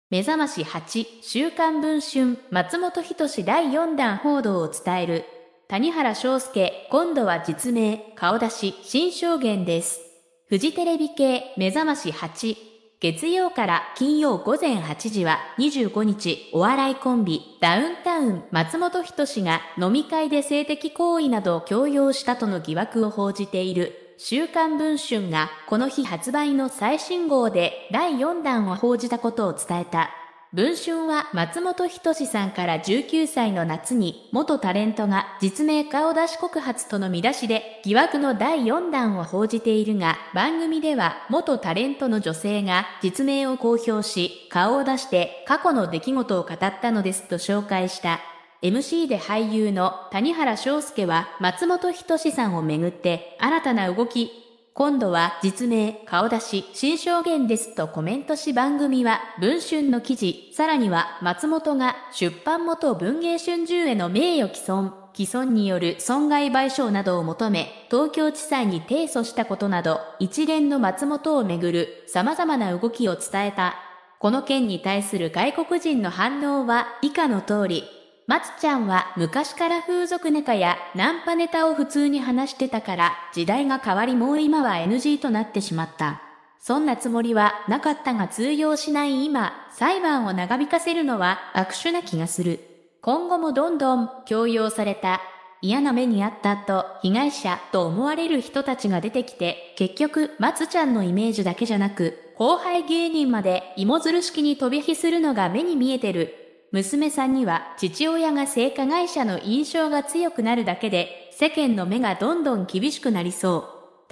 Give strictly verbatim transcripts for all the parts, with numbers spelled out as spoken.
目覚ましはち、週刊文春、松本人志だいよんだん報道を伝える。谷原章介、今度は実名、顔出し、新証言です。フジテレビ系、目覚ましはち。月曜から金曜午前はちじはにじゅうごにち、お笑いコンビ、ダウンタウン、松本人志が飲み会で性的行為などを強要したとの疑惑を報じている。週刊文春がこの日発売の最新号でだいよんだんを報じたことを伝えた。文春は松本人志さんからじゅうきゅうさいの夏に元タレントが実名顔出し告発との見出しで疑惑のだいよんだんを報じているが、番組では元タレントの女性が実名を公表し顔を出して過去の出来事を語ったのですと紹介した。エムシー で俳優の谷原章介は松本人志さんをめぐって新たな動き、今度は実名、顔出し、新証言ですとコメントし、番組は文春の記事、さらには松本が出版元文藝春秋への名誉毀損、毀損による損害賠償などを求め、東京地裁に提訴したことなど、一連の松本をめぐる様々な動きを伝えた。この件に対する外国人の反応は以下の通り。松ちゃんは昔から風俗ネタやナンパネタを普通に話してたから時代が変わりもう今は エヌジー となってしまった。そんなつもりはなかったが通用しない今、裁判を長引かせるのは悪手な気がする。今後もどんどん強要された。嫌な目にあったと被害者と思われる人たちが出てきて、結局松ちゃんのイメージだけじゃなく、後輩芸人まで芋づる式に飛び火するのが目に見えてる。娘さんには父親が性加害者の印象が強くなるだけで世間の目がどんどん厳しくなりそう。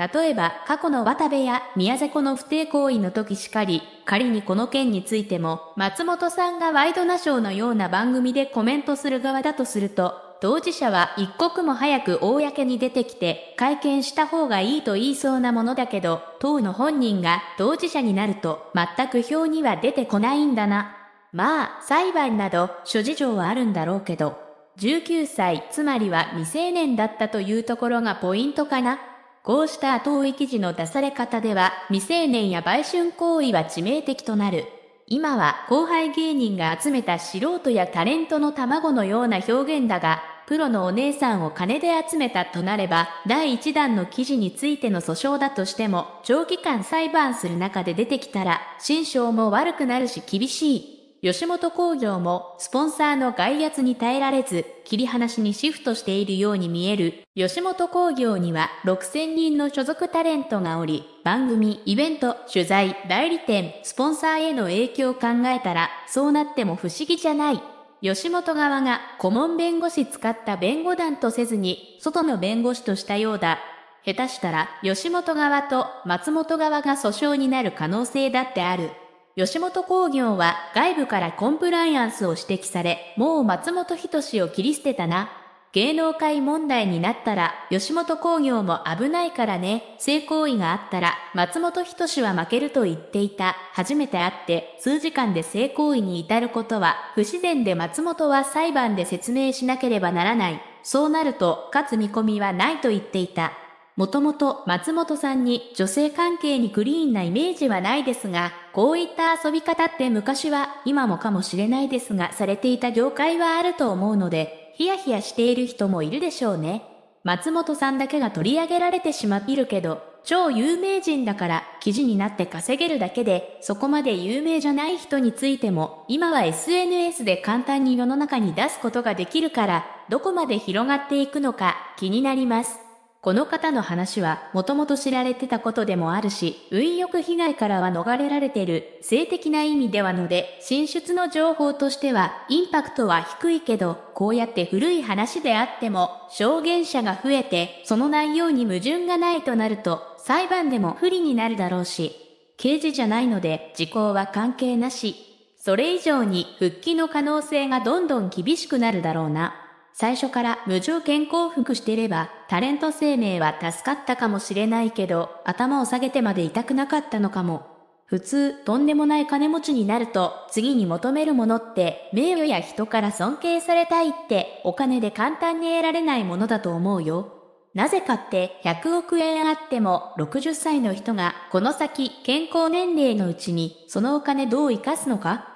例えば過去の渡部や宮迫の不貞行為の時しかり、仮にこの件についても松本さんがワイドナショーのような番組でコメントする側だとすると、当事者は一刻も早く公に出てきて会見した方がいいと言いそうなものだけど、当の本人が当事者になると全く表には出てこないんだな。まあ、裁判など諸事情はあるんだろうけど、じゅうきゅうさい、つまりは未成年だったというところがポイントかな。こうした後追い記事の出され方では、未成年や売春行為は致命的となる。今は後輩芸人が集めた素人やタレントの卵のような表現だが、プロのお姉さんを金で集めたとなれば、だいいちだんの記事についての訴訟だとしても、長期間裁判する中で出てきたら、心証も悪くなるし厳しい。吉本興業もスポンサーの外圧に耐えられず、切り離しにシフトしているように見える。吉本興業にはろくせんにんの所属タレントがおり、番組、イベント、取材、代理店、スポンサーへの影響を考えたら、そうなっても不思議じゃない。吉本側が顧問弁護士使った弁護団とせずに、外の弁護士としたようだ。下手したら、吉本側と松本側が訴訟になる可能性だってある。吉本興業は外部からコンプライアンスを指摘され、もう松本人志を切り捨てたな。芸能界問題になったら、吉本興業も危ないからね。性行為があったら、松本人志は負けると言っていた。初めて会って、数時間で性行為に至ることは、不自然で松本は裁判で説明しなければならない。そうなると、勝つ見込みはないと言っていた。もともと松本さんに女性関係にクリーンなイメージはないですが、こういった遊び方って昔は、今もかもしれないですが、されていた業界はあると思うので、ヒヤヒヤしている人もいるでしょうね。松本さんだけが取り上げられてしまっているけど、超有名人だから記事になって稼げるだけで、そこまで有名じゃない人についても、今は エスエヌエス で簡単に世の中に出すことができるから、どこまで広がっていくのか気になります。この方の話はもともと知られてたことでもあるし、運よく被害からは逃れられてる、性的な意味ではので、進出の情報としてはインパクトは低いけど、こうやって古い話であっても、証言者が増えて、その内容に矛盾がないとなると、裁判でも不利になるだろうし、刑事じゃないので時効は関係なし。それ以上に復帰の可能性がどんどん厳しくなるだろうな。最初から無条件降伏してれば、タレント生命は助かったかもしれないけど、頭を下げてまで痛くなかったのかも。普通、とんでもない金持ちになると、次に求めるものって、名誉や人から尊敬されたいって、お金で簡単に得られないものだと思うよ。なぜかってひゃくおくえんあってもろくじゅっさいの人がこの先健康年齢のうちにそのお金どう生かすのかっ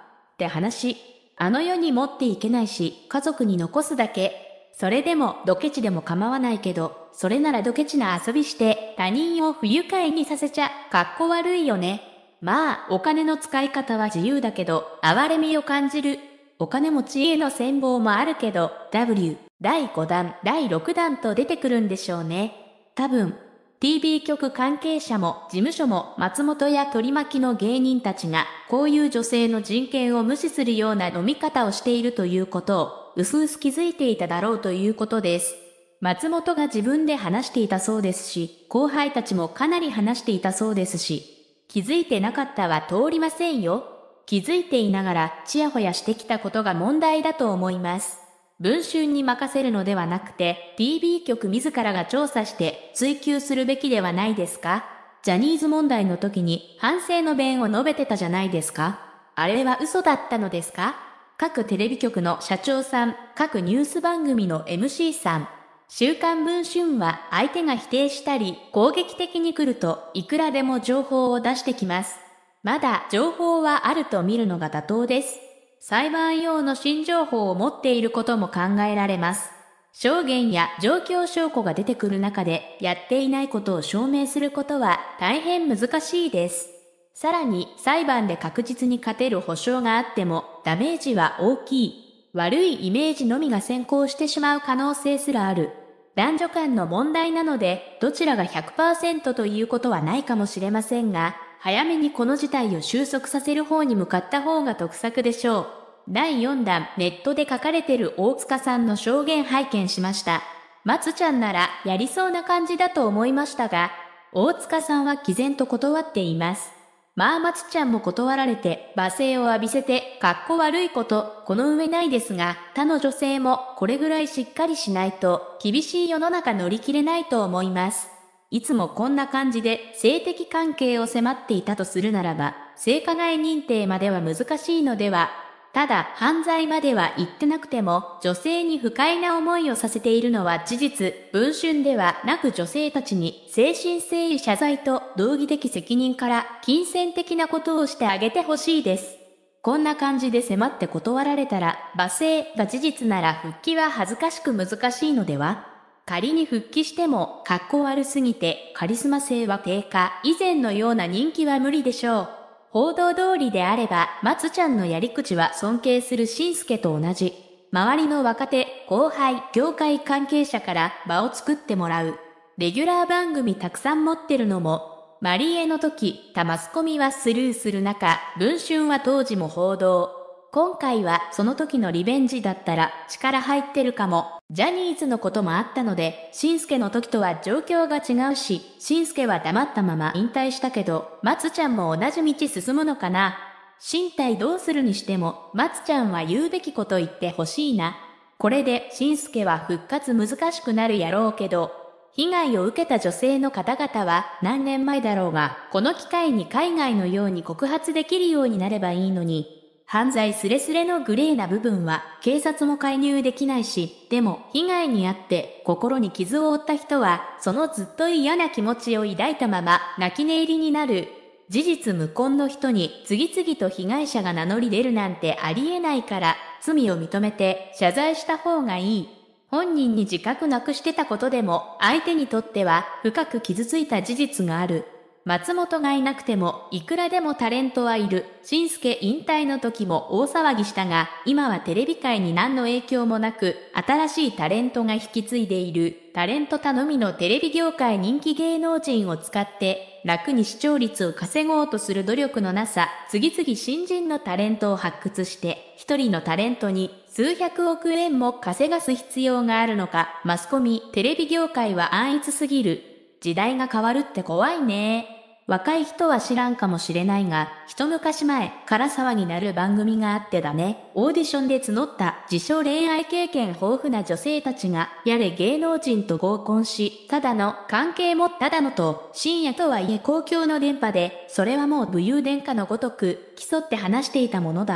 って話。あの世に持っていけないし、家族に残すだけ。それでもドケチでも構わないけど、それならドケチな遊びして他人を不愉快にさせちゃかっこ悪いよね。まあ、お金の使い方は自由だけど、哀れみを感じる。お金持ちへの戦望もあるけど、ダブリュー、だいごだん、だいろくだんと出てくるんでしょうね。多分。ティービー 局関係者も事務所も松本や取り巻きの芸人たちがこういう女性の人権を無視するような飲み方をしているということをうすうす気づいていただろうということです。松本が自分で話していたそうですし、後輩たちもかなり話していたそうですし、気づいてなかったは通りませんよ。気づいていながらちやほやしてきたことが問題だと思います。文春に任せるのではなくて ティービー 局自らが調査して追及するべきではないですか？ジャニーズ問題の時に反省の弁を述べてたじゃないですか？あれは嘘だったのですか？各テレビ局の社長さん、各ニュース番組の エムシー さん、週刊文春は相手が否定したり攻撃的に来るといくらでも情報を出してきます。まだ情報はあると見るのが妥当です。裁判用の新情報を持っていることも考えられます。証言や状況証拠が出てくる中でやっていないことを証明することは大変難しいです。さらに裁判で確実に勝てる保証があってもダメージは大きい。悪いイメージのみが先行してしまう可能性すらある。男女間の問題なのでどちらが ひゃくパーセント ということはないかもしれませんが、早めにこの事態を収束させる方に向かった方が得策でしょう。だいよんだん、ネットで書かれてる大塚さんの証言拝見しました。松ちゃんならやりそうな感じだと思いましたが、大塚さんは毅然と断っています。まあ松ちゃんも断られて罵声を浴びせてかっこ悪いことこの上ないですが、他の女性もこれぐらいしっかりしないと厳しい世の中乗り切れないと思います。いつもこんな感じで性的関係を迫っていたとするならば、性加害認定までは難しいのでは。ただ犯罪までは言ってなくても女性に不快な思いをさせているのは事実。文春ではなく女性たちに誠心誠意謝罪と道義的責任から金銭的なことをしてあげてほしいです。こんな感じで迫って断られたら罵声が事実なら復帰は恥ずかしく難しいのでは？仮に復帰しても格好悪すぎてカリスマ性は低下、以前のような人気は無理でしょう。報道通りであれば、松ちゃんのやり口は尊敬するしんすけと同じ。周りの若手、後輩、業界関係者から場を作ってもらう。レギュラー番組たくさん持ってるのも、マリエの時、他マスコミはスルーする中、文春は当時も報道。今回はその時のリベンジだったら力入ってるかも。ジャニーズのこともあったので、しんすけの時とは状況が違うし、しんすけは黙ったまま引退したけど、松ちゃんも同じ道進むのかな。身体どうするにしても、松ちゃんは言うべきこと言ってほしいな。これでしんすけは復活難しくなるやろうけど、被害を受けた女性の方々は何年前だろうが、この機会に海外のように告発できるようになればいいのに、犯罪すれすれのグレーな部分は警察も介入できないし、でも被害に遭って心に傷を負った人は、そのずっと嫌な気持ちを抱いたまま泣き寝入りになる。事実無根の人に次々と被害者が名乗り出るなんてありえないから、罪を認めて謝罪した方がいい。本人に自覚なくしてたことでも、相手にとっては深く傷ついた事実がある。松本がいなくてもいくらでもタレントはいる。しんすけ引退の時も大騒ぎしたが、今はテレビ界に何の影響もなく、新しいタレントが引き継いでいる。タレント頼みのテレビ業界人気芸能人を使って楽に視聴率を稼ごうとする努力のなさ、次々新人のタレントを発掘して一人のタレントに数百億円も稼がす必要があるのか。マスコミ、テレビ業界は安逸すぎる。時代が変わるって怖いね。若い人は知らんかもしれないが、一昔前から騒ぎなる番組があってだね。オーディションで募った自称恋愛経験豊富な女性たちが、やれ芸能人と合コンし、ただの関係もただのと、深夜とはいえ公共の電波で、それはもう武勇伝歌のごとく、競って話していたものだ。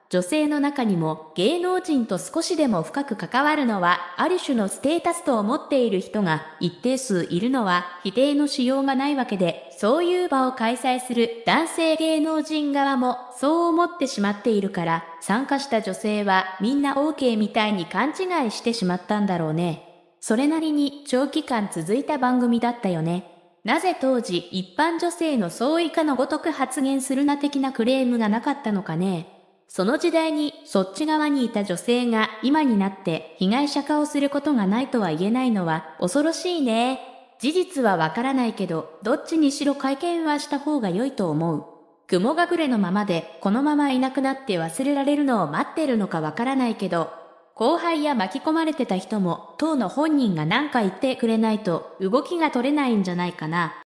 女性の中にも芸能人と少しでも深く関わるのはある種のステータスと思っている人が一定数いるのは否定のしようがないわけで、そういう場を開催する男性芸能人側もそう思ってしまっているから、参加した女性はみんな OK みたいに勘違いしてしまったんだろうね。それなりに長期間続いた番組だったよね。なぜ当時一般女性の総意下のごとく発言するな的なクレームがなかったのかね。その時代にそっち側にいた女性が今になって被害者化をすることがないとは言えないのは恐ろしいね。事実はわからないけど、どっちにしろ会見はした方が良いと思う。雲隠れのままでこのままいなくなって忘れられるのを待ってるのかわからないけど、後輩や巻き込まれてた人も当の本人が何か言ってくれないと動きが取れないんじゃないかな。